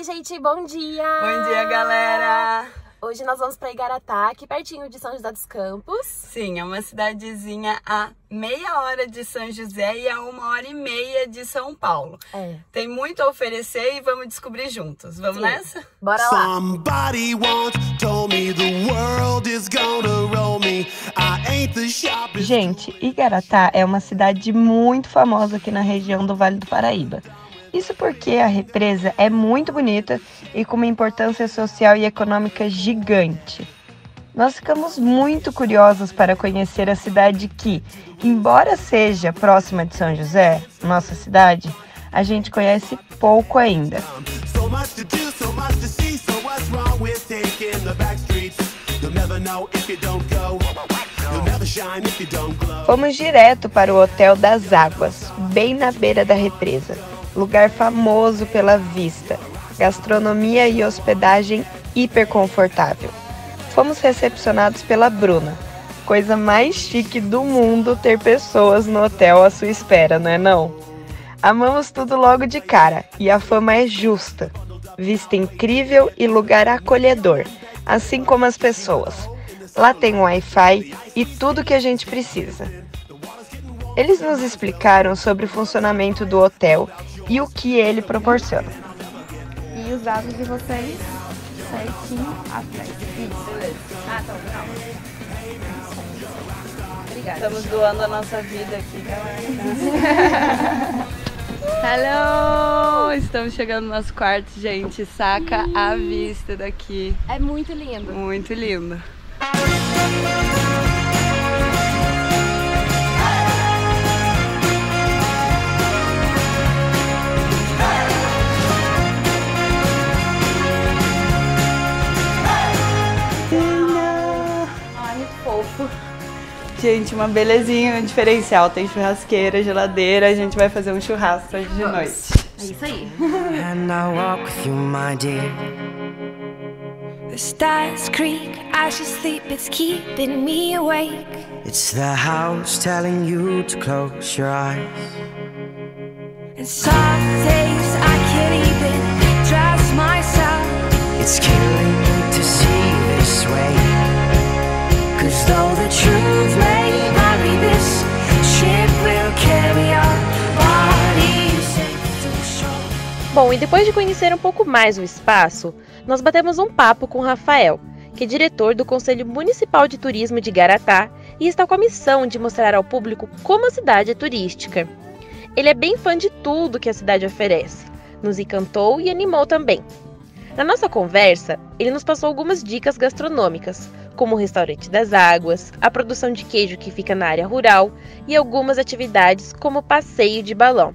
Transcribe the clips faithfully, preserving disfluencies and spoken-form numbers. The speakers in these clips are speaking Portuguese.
gente, bom dia! Bom dia, galera! Hoje nós vamos para Igaratá, aqui pertinho de São José dos Campos. Sim, é uma cidadezinha a meia hora de São José e a uma hora e meia de São Paulo. É. Tem muito a oferecer e vamos descobrir juntos. Vamos Sim. nessa? Bora lá! Somebody once told me the world is gonna roll me. I ain't the sharpest. Gente, Igaratá é uma cidade muito famosa aqui na região do Vale do Paraíba. Isso porque a represa é muito bonita e com uma importância social e econômica gigante. Nós ficamos muito curiosos para conhecer a cidade que, embora seja próxima de São José, nossa cidade, a gente conhece pouco ainda. Fomos direto para o Hotel das Águas, bem na beira da represa. Lugar famoso pela vista, gastronomia e hospedagem hiper confortável. Fomos recepcionados pela Bruna. Coisa mais chique do mundo ter pessoas no hotel à sua espera, não é não? Amamos tudo logo de cara e a fama é justa. Vista incrível e lugar acolhedor, assim como as pessoas. Lá tem Wi-Fi e tudo que a gente precisa. Eles nos explicaram sobre o funcionamento do hotel e o que ele proporciona. E os dados de vocês certinho atrás. Isso. Beleza. Ah, tá, calma. Obrigada. Estamos doando a nossa vida aqui, galera. Hello! Estamos chegando no nosso quarto, gente. Saca a vista daqui. É muito lindo. Muito lindo. Gente, uma belezinha, um diferencial. Tem churrasqueira, geladeira. A gente vai fazer um churrasco hoje de noite. É isso aí. And I walk with you, my dear. The stars creak, I should sleep, it's keeping me awake. It's the house telling you to close your eyes. And some days I can't even trust myself. It's killing me to see this way. Cause though the truth may vary, this ship will carry our bodies safe to shore. Bom, e depois de conhecer um pouco mais o espaço, nós batemos um papo com o Rafael, que é diretor do Conselho Municipal de Turismo de Igaratá e está com a missão de mostrar ao público como a cidade é turística. Ele é bem fã de tudo que a cidade oferece, nos encantou e animou também. Na nossa conversa, ele nos passou algumas dicas gastronômicas, como o Restaurante das Águas, a produção de queijo que fica na área rural e algumas atividades como passeio de balão.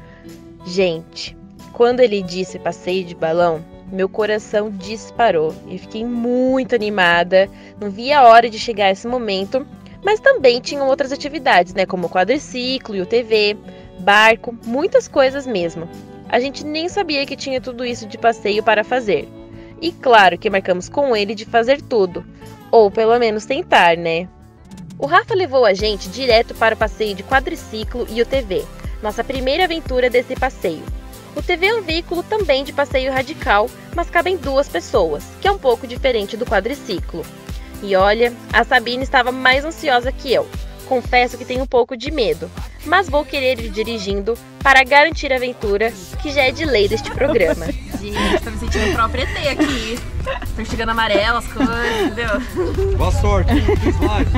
Gente, quando ele disse passeio de balão, meu coração disparou e fiquei muito animada, não via a hora de chegar esse momento, mas também tinham outras atividades, né, como quadriciclo e U T V, barco, muitas coisas mesmo. A gente nem sabia que tinha tudo isso de passeio para fazer. E claro que marcamos com ele de fazer tudo, ou pelo menos tentar, né? O Rafa levou a gente direto para o passeio de quadriciclo e U T V, nossa primeira aventura desse passeio. O U T V é um veículo também de passeio radical, mas cabem duas pessoas, que é um pouco diferente do quadriciclo. E olha, a Sabine estava mais ansiosa que eu. Confesso que tenho um pouco de medo, mas vou querer ir dirigindo para garantir a aventura, que já é de lei deste programa. Gente, tô me sentindo própria E T aqui. Tô chegando amarelo, as coisas, entendeu? Boa sorte, slide.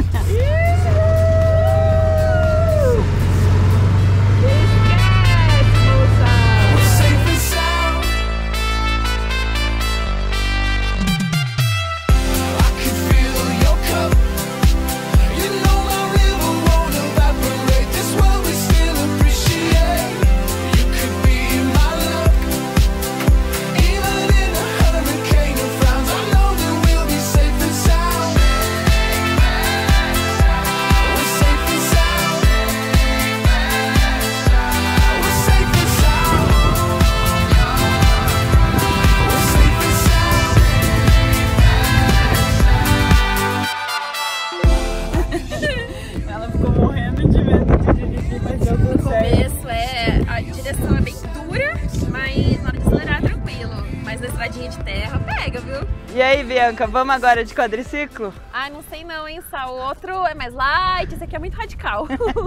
estradinha de terra pega, viu? E aí, Bianca, vamos agora de quadriciclo? Ai, não sei não, hein, Sá. O outro é mais light, esse aqui é muito radical.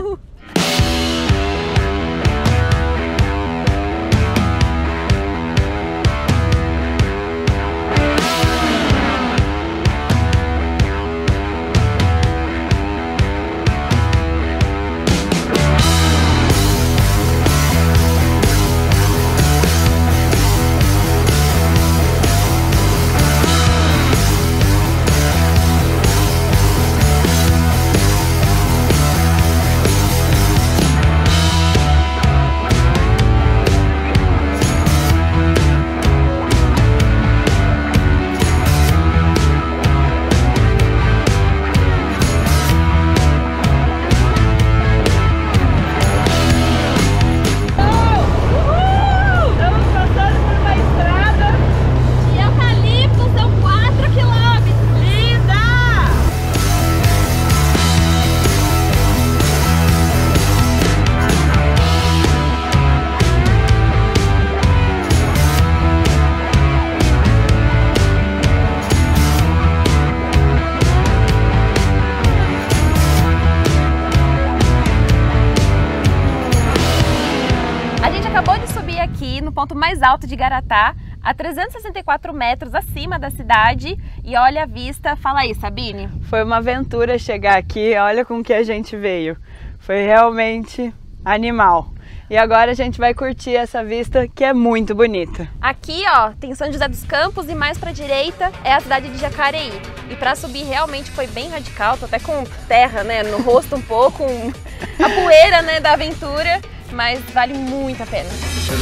No ponto mais alto de Garatá, a trezentos e sessenta e quatro metros acima da cidade, e olha a vista. Fala aí, Sabine. Foi uma aventura chegar aqui, olha com que a gente veio. Foi realmente animal. E agora a gente vai curtir essa vista que é muito bonita. Aqui, ó, tem São José dos Campos e mais pra direita é a cidade de Jacareí. E pra subir realmente foi bem radical, tô até com terra, né, no rosto um pouco, um... a poeira, né, da aventura. Mas vale muito a pena.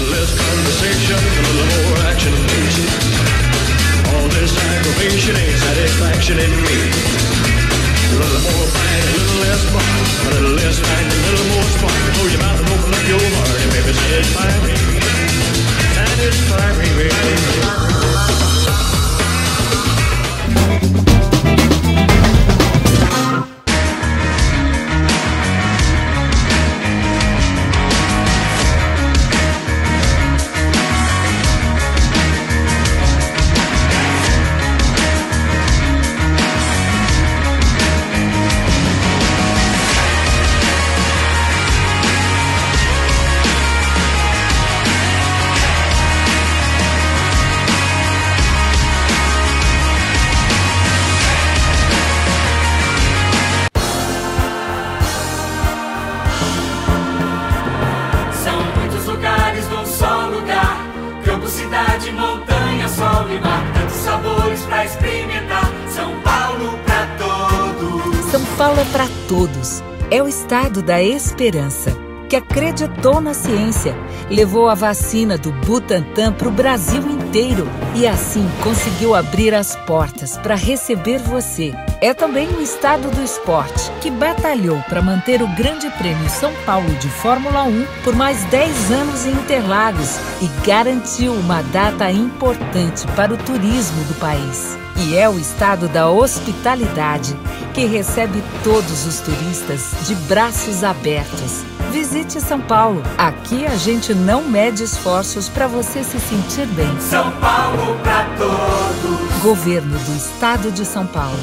São Paulo é para todos. É o estado da esperança, que acreditou na ciência, levou a vacina do Butantan para o Brasil inteiro e assim conseguiu abrir as portas para receber você. É também o estado do esporte, que batalhou para manter o Grande Prêmio São Paulo de Fórmula um por mais dez anos em Interlagos e garantiu uma data importante para o turismo do país. E é o estado da hospitalidade, que recebe todos os turistas de braços abertos. Visite São Paulo. Aqui a gente não mede esforços para você se sentir bem. São Paulo para todos. Governo do Estado de São Paulo.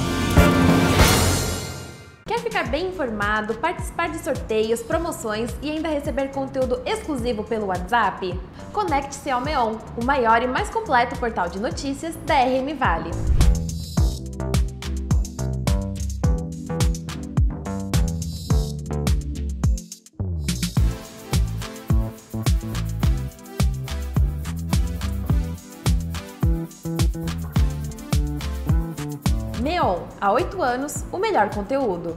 Quer ficar bem informado, participar de sorteios, promoções e ainda receber conteúdo exclusivo pelo WhatsApp? Conecte-se ao Meon, o maior e mais completo portal de notícias da R M Vale. Meon, há oito anos, o melhor conteúdo.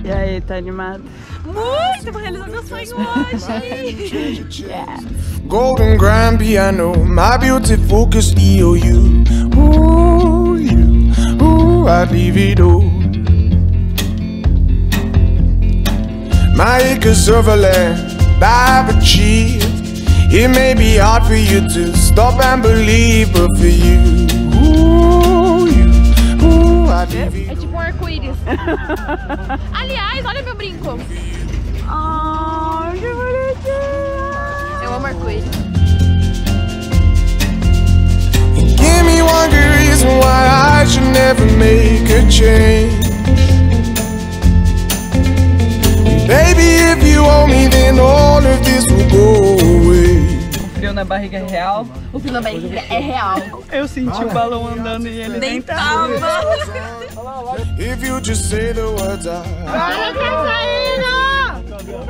E aí, tá animado? Muito, vou realizar meu sonho hoje! Yeah. Golden grand piano, my beauty focus E O U. Ooh, you, ooh, I'd leave it all. My acres of land, I've achieved. It may be hard for you to stop and believe, but for you, ooh, you, ooh, I'd leave it all. É tipo um arco-íris. Aliás, olha meu brinco. Oh, que bonitinho! Eu amo arco-íris. Give me one good reason why I should never make a change. Baby, if you owe me, then all of this will go away. O frio na barriga é real? O frio na barriga é real. Eu senti o balão andando e ele nem tava. If you just say the words I... Para, Catarina!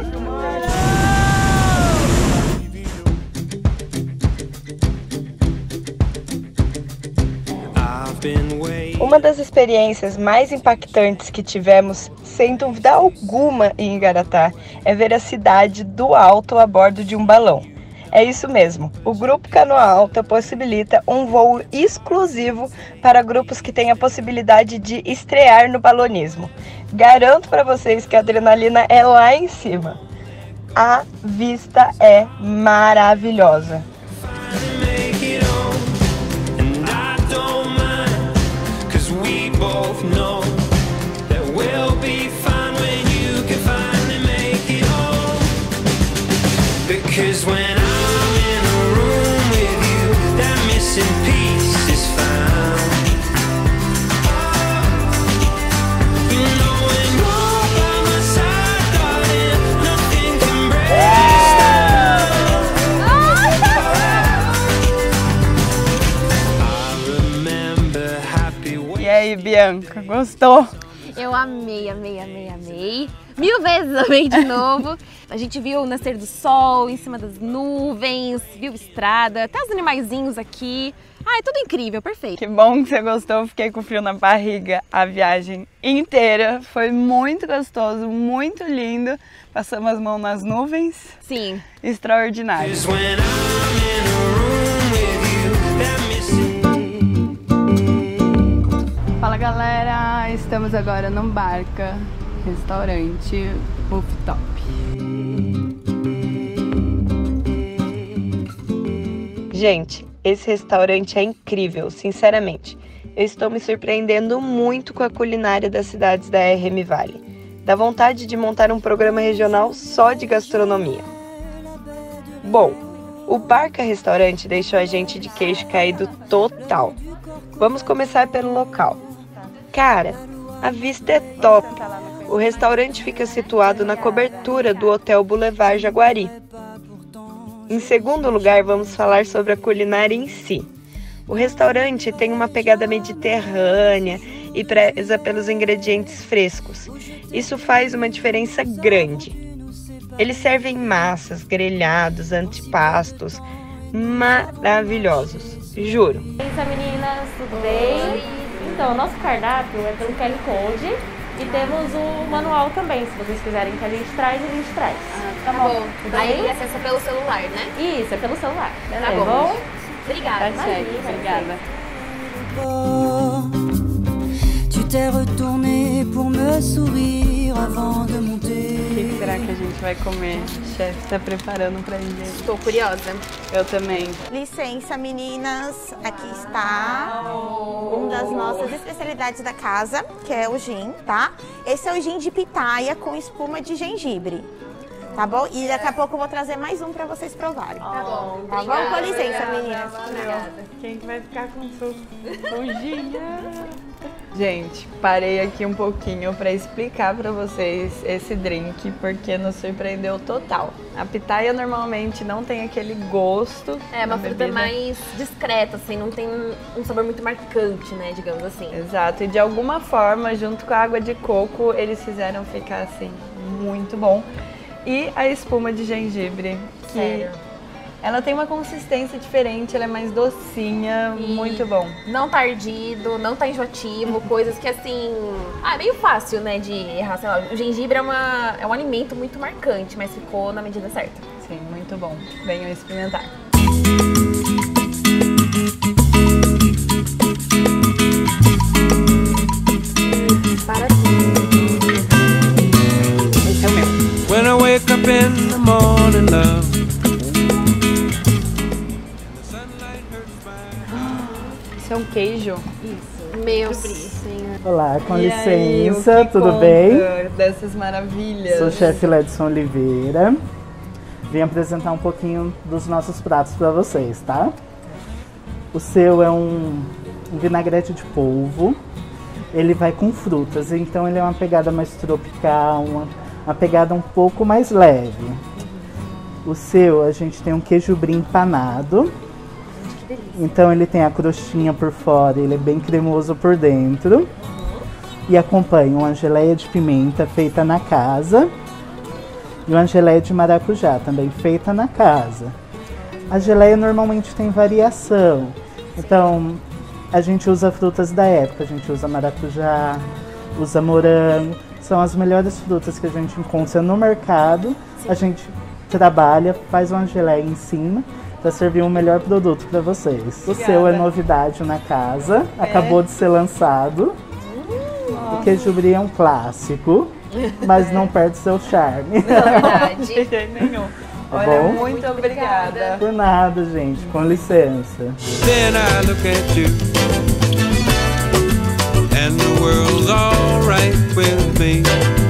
Uma das experiências mais impactantes que tivemos, sem dúvida alguma, em Igaratá, é ver a cidade do alto a bordo de um balão. É isso mesmo, o Grupo Canoa Alta possibilita um voo exclusivo para grupos que têm a possibilidade de estrear no balonismo. Garanto para vocês que a adrenalina é lá em cima. A vista é maravilhosa. Because when I'm in a room with you, that missing piece is found. You know when you're by my side, darling, nothing can break this down. I remember happy when... E aí, Bianca, gostou? Eu amei, amei, amei, amei. Mil vezes amei de novo. A gente viu o nascer do sol em cima das nuvens, viu estrada, até os animaizinhos aqui. Ah, é tudo incrível, perfeito. Que bom que você gostou, fiquei com frio na barriga a viagem inteira. Foi muito gostoso, muito lindo. Passamos as mãos nas nuvens. Sim. Extraordinário. Fala galera, estamos agora num Barca, restaurante rooftop. Gente, esse restaurante é incrível, sinceramente. Eu estou me surpreendendo muito com a culinária das cidades da R M Valley. Dá vontade de montar um programa regional só de gastronomia. Bom, o Barca Restaurante deixou a gente de queixo caído total. Vamos começar pelo local. Cara, a vista é top. O restaurante fica situado na cobertura do Hotel Boulevard Jaguari. Em segundo lugar, vamos falar sobre a culinária em si. O restaurante tem uma pegada mediterrânea e preza pelos ingredientes frescos. Isso faz uma diferença grande. Eles servem massas, grelhados, antepastos maravilhosos, juro. Oi, meninas, tudo bem? Então, o nosso cardápio é pelo Q R Code e temos o manual também. Se vocês quiserem que a gente traz, a gente traz. Ah, tá, tá bom. bom. Aí ele acessa pelo celular, né? Isso, é pelo celular. Tá bom. bom? Obrigada. Tá cheio, obrigada. Tu t'es retourné pour me sourire avant de monter. O que será que a gente vai comer? O chefe tá preparando pra gente. Estou curiosa. Eu também. Licença, meninas. Aqui está uma das nossas especialidades da casa, que é o gin, tá? Esse é o gin de pitaia com espuma de gengibre. Tá bom? E daqui a pouco eu vou trazer mais um pra vocês provarem. Tá bom. Tá bom? Com licença, meninas. Quem que vai ficar com sujinha? Gente, parei aqui um pouquinho para explicar para vocês esse drink, porque nos surpreendeu total. A pitaia normalmente não tem aquele gosto. É, uma fruta mais discreta, assim, não tem um sabor muito marcante, né, digamos assim. Exato, e de alguma forma, junto com a água de coco, eles fizeram ficar, assim, muito bom. E a espuma de gengibre, que... Sério? Ela tem uma consistência diferente, ela é mais docinha, E muito bom. Não tá ardido, não tá enjoativo, coisas que assim... Ah, é meio fácil, né, de errar, sei lá. O gengibre é, uma, é um alimento muito marcante, mas ficou na medida certa. Sim, muito bom. Venham experimentar. Para tudo. Esse é o meu. When I wake up in the morning, love. Esse é um queijo? Isso. Meu senhor. Olá, com E aí, licença, o que tudo conta bem? Dessas maravilhas. Sou o chefe Ledson Oliveira. Vim apresentar um pouquinho dos nossos pratos para vocês, tá? O seu é um, um vinagrete de polvo. Ele vai com frutas, então ele é uma pegada mais tropical, uma, uma pegada um pouco mais leve. O seu, a gente tem um queijo brie empanado. Então ele tem a crostinha por fora, ele é bem cremoso por dentro. E acompanha uma geleia de pimenta feita na casa. E uma geleia de maracujá, também feita na casa. A geleia normalmente tem variação. Então, a gente usa frutas da época. A gente usa maracujá, usa morango. São as melhores frutas que a gente encontra no mercado. A gente trabalha, faz uma geleia em cima para servir um melhor produto para vocês. O seu é novidade na casa, é. Acabou de ser lançado. Hum, o queijo brie é um clássico, mas não perde seu charme. Não, verdade. De jeito nenhum. Tá Olha, bom? muito obrigada. Por nada, gente. Com licença. Then I look at you, and the world's alright with me.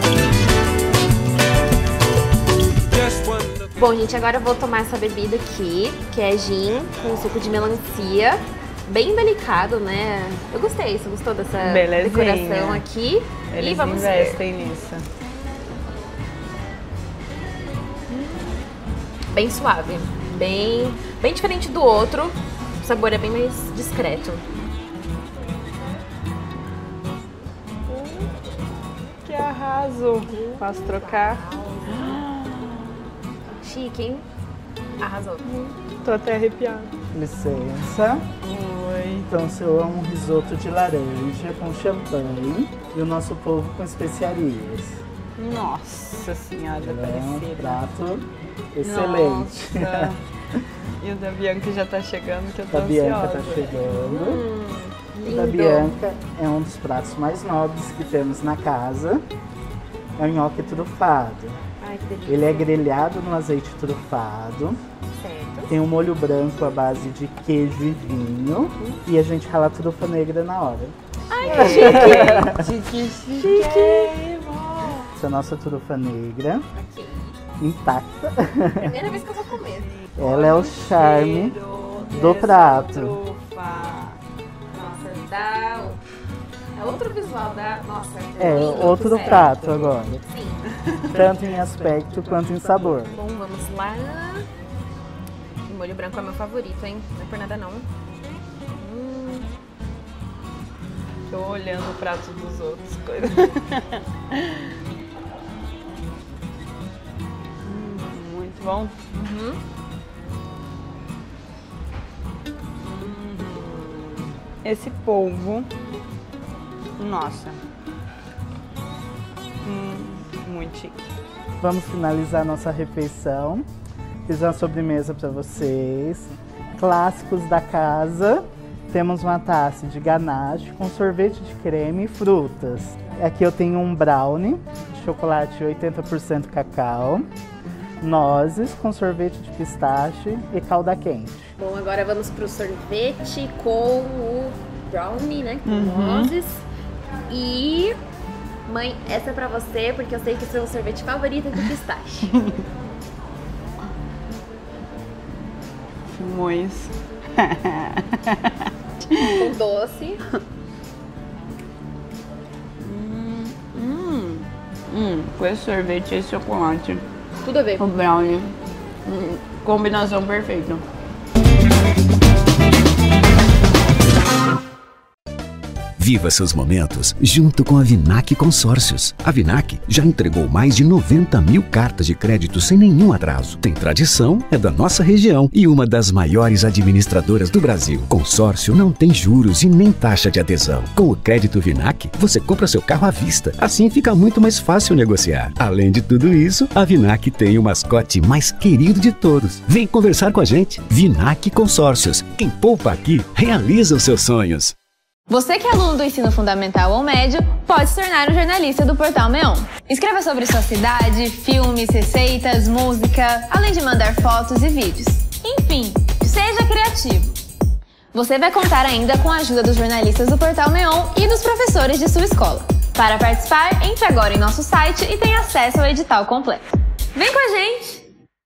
Just one look. Bom, gente, agora eu vou tomar essa bebida aqui, que é gin com suco de melancia. Bem delicado, né? Eu gostei, você gostou dessa Belezinha. decoração aqui? Eles e vamos investem ver. nisso. Bem suave, bem, bem diferente do outro. O sabor é bem mais discreto. Que arraso! Posso trocar? Chique, hein? Arrasou. Tô até arrepiada. Licença. Oi. Então, o seu é um risoto de laranja com champanhe e o nosso polvo com especiarias. Nossa senhora, É um parecida. prato excelente. Nossa. E o da Bianca já tá chegando, que eu tô A Bianca ansiosa. tá chegando. Hum, O da lindo. Bianca é um dos pratos mais nobres que temos na casa. É o nhoque trufado. Ai, que delícia. Ele é grelhado no azeite trufado. Certo. Tem um molho branco à base de queijo e vinho. E a gente rala trufa negra na hora. Ai, que chique. Chique, chique. Essa é a nossa trufa negra, Aqui. intacta. Primeira vez que eu vou comer. Ela é o charme do prato. Nossa, dá... É outro visual da... Nossa, É lindo, outro sério. prato agora. Sim. Tanto em aspecto quanto em sabor. Bom, vamos lá. O molho branco é meu favorito, hein? Não é por nada, não. Hum. Tô olhando o prato dos outros. Coisa. hum, muito bom. Uhum. Esse polvo, nossa, hum, muito chique. Vamos finalizar nossa refeição. Fiz uma sobremesa para vocês. Clássicos da casa. Temos uma taça de ganache com sorvete de creme e frutas. Aqui eu tenho um brownie de chocolate oitenta por cento cacau. Nozes com sorvete de pistache e calda quente. Bom, agora vamos pro sorvete com o brownie, né? Com Uhum. nozes. E... Mãe, essa é pra você, porque eu sei que o seu sorvete favorito é de pistache. Muito. Com doce. hum, hum, hum, com esse sorvete e esse chocolate. Tudo a ver. O brownie. Hum, combinação perfeita. Viva seus momentos junto com a Vinac Consórcios. A Vinac já entregou mais de noventa mil cartas de crédito sem nenhum atraso. Tem tradição, é da nossa região e uma das maiores administradoras do Brasil. Consórcio não tem juros e nem taxa de adesão. Com o crédito Vinac, você compra seu carro à vista. Assim fica muito mais fácil negociar. Além de tudo isso, a Vinac tem o mascote mais querido de todos. Vem conversar com a gente. Vinac Consórcios. Quem poupa aqui, realiza os seus sonhos. Você que é aluno do ensino fundamental ou médio, pode se tornar um jornalista do Portal Meon. Escreva sobre sua cidade, filmes, receitas, música, além de mandar fotos e vídeos. Enfim, seja criativo. Você vai contar ainda com a ajuda dos jornalistas do Portal Meon e dos professores de sua escola. Para participar, entre agora em nosso site e tenha acesso ao edital completo. Vem com a gente!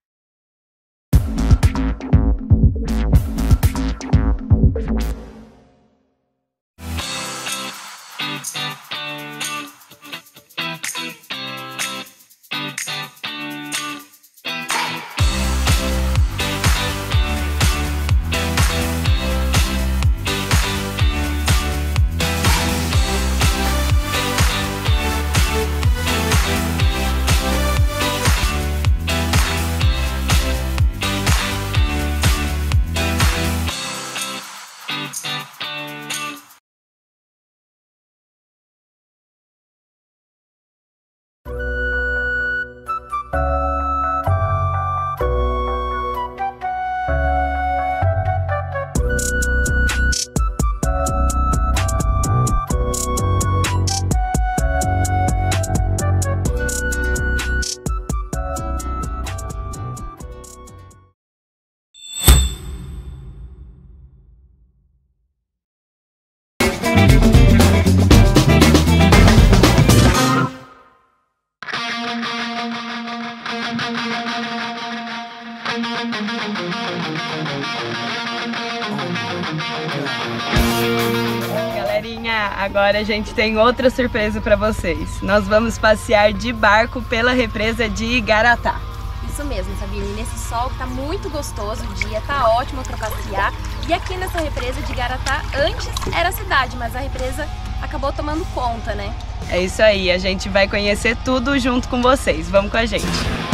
Galerinha, agora a gente tem outra surpresa para vocês. Nós vamos passear de barco pela represa de Igaratá. Isso mesmo, Sabine. Nesse sol que tá muito gostoso, o dia tá ótimo para passear. E aqui nessa represa de Igaratá, antes era cidade, mas a represa acabou tomando conta, né? É isso aí, a gente vai conhecer tudo junto com vocês. Vamos com a gente.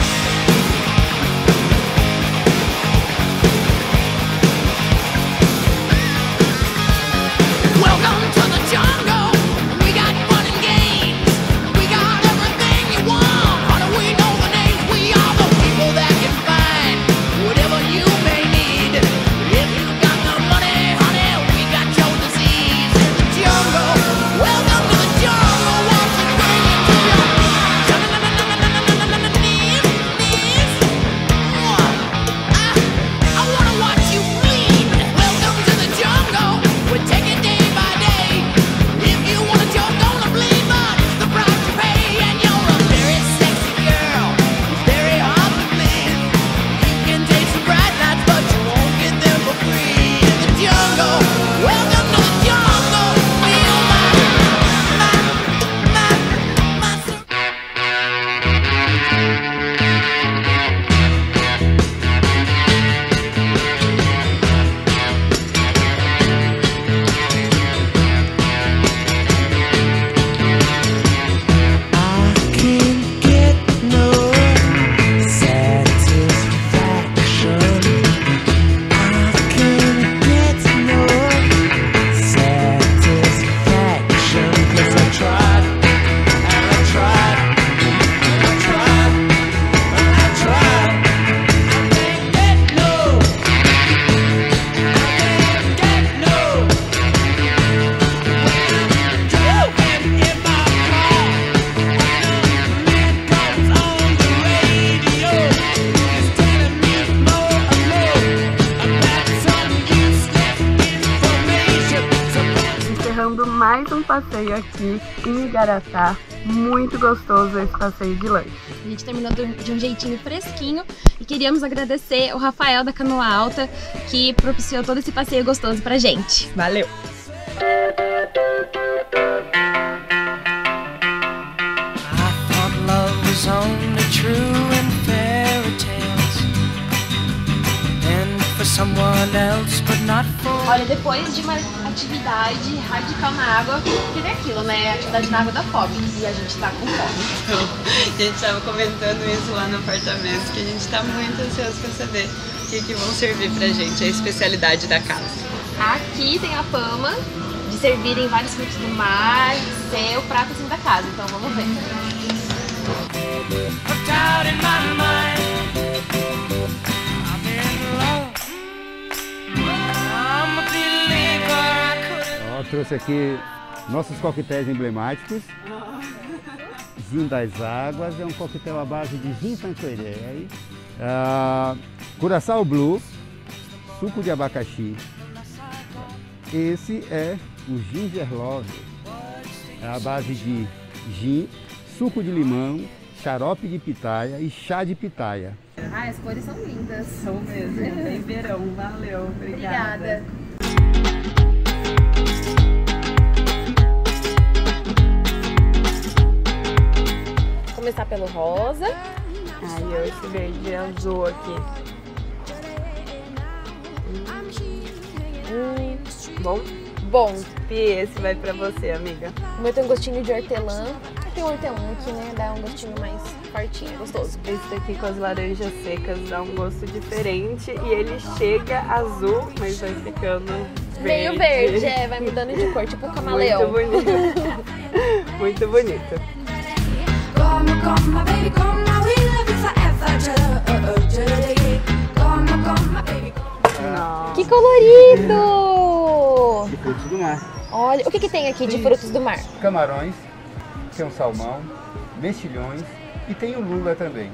Mais um passeio aqui em Igaratá, muito gostoso esse passeio de lanche. A gente terminou de um jeitinho fresquinho e queríamos agradecer o Rafael da Canoa Alta que propiciou todo esse passeio gostoso pra gente. Valeu! someone else, but not for. Olha, depois de uma atividade radical na água, porque é aquilo, né? A atividade na água dá fome e a gente tá com fome. Então, a gente tava comentando isso lá no apartamento, que a gente tá muito ansioso pra saber o que, que vão servir pra gente, a especialidade da casa. Aqui tem a fama de servirem vários frutos do mar, ser o prato assim da casa, então vamos ver. Ó, trouxe aqui nossos coquetéis emblemáticos. Gin das Águas, é um coquetel à base de gin Tanqueray, uh, Curaçao Blue, suco de abacaxi. Esse é o Ginger Love, é à base de gin, suco de limão, xarope de pitaia e chá de pitaia. Ah, as cores são lindas. São mesmo, bem verão. Valeu, obrigada. Obrigada. Vou começar pelo rosa. Ai, eu esse verde azul aqui. Hum, Bom? bom. E esse vai pra você, amiga. O meu tem um gostinho de hortelã. Tem um hortelã aqui, né? Dá um gostinho mais fortinho, gostoso. Esse daqui com as laranjas secas dá um gosto diferente e ele chega azul, mas vai ficando verde. Meio verde, é, vai mudando de cor, tipo o camaleão. Muito bonito. Muito bonito. Nossa. Que colorido! De frutos do mar. Olha, o que, que tem aqui de frutos do mar? Camarões, tem um salmão, mexilhões e tem o lula também.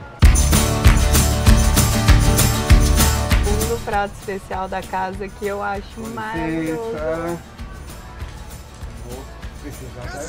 Um prato especial da casa que eu acho maravilhoso. Vou precisar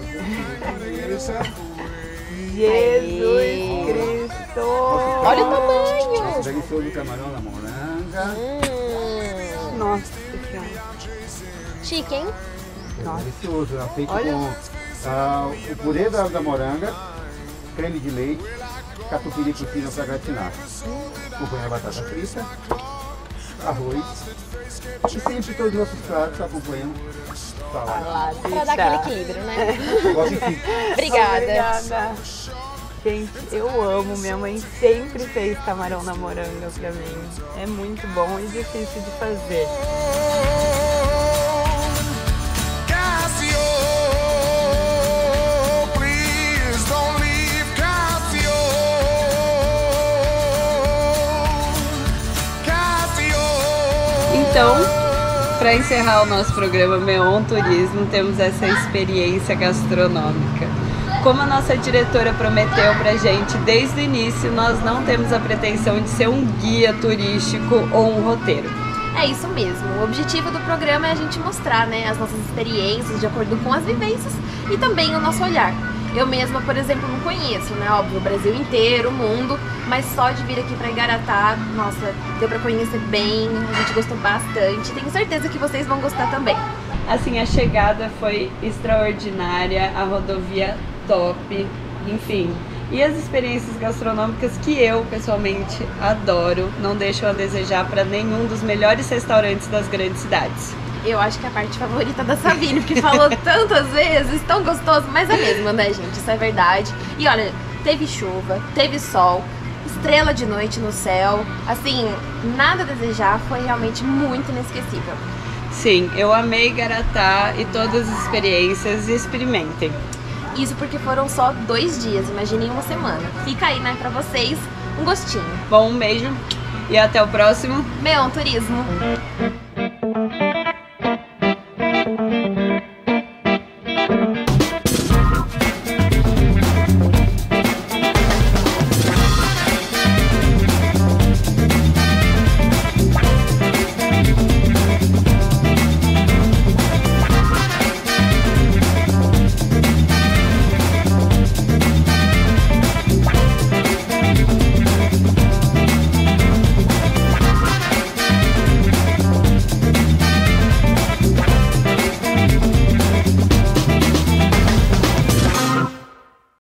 Jesus Cristo! Olha o tamanho! Delicioso camarão na moranga. Hum. Nossa Senhora! Chique, hein? É delicioso, é feito Olha. com ah, o purê da, da moranga, creme de leite, catupiry por cima para gratinar. Acompanha a batata frita, arroz e sempre todos os nossos pratos acompanham salada. Pra dar aquele equilíbrio, né? Obrigada. Obrigada. Gente, eu amo. Minha mãe sempre fez camarão na moranga pra mim. É muito bom e difícil de fazer. Então, para encerrar o nosso programa Meon Turismo, temos essa experiência gastronômica. Como a nossa diretora prometeu pra gente desde o início, nós não temos a pretensão de ser um guia turístico ou um roteiro. É isso mesmo. O objetivo do programa é a gente mostrar, né, as nossas experiências de acordo com as vivências e também o nosso olhar. Eu mesma, por exemplo, não conheço, né, óbvio, o Brasil inteiro, o mundo, mas só de vir aqui pra Igaratá, nossa, deu pra conhecer bem, a gente gostou bastante. Tenho certeza que vocês vão gostar também. Assim, a chegada foi extraordinária, a rodovia top, enfim. E as experiências gastronômicas que eu, pessoalmente, adoro, não deixam a desejar para nenhum dos melhores restaurantes das grandes cidades. Eu acho que é a parte favorita da Sabine, porque falou tantas vezes, tão gostoso, mas é mesmo, né, gente? Isso é verdade. E olha, teve chuva, teve sol, estrela de noite no céu, assim, nada a desejar, foi realmente muito inesquecível. Sim, eu amei Igaratá e todas as experiências, experimentem. Isso porque foram só dois dias, imaginem uma semana. Fica aí, né, pra vocês, um gostinho. Bom, um beijo e até o próximo Meon Turismo.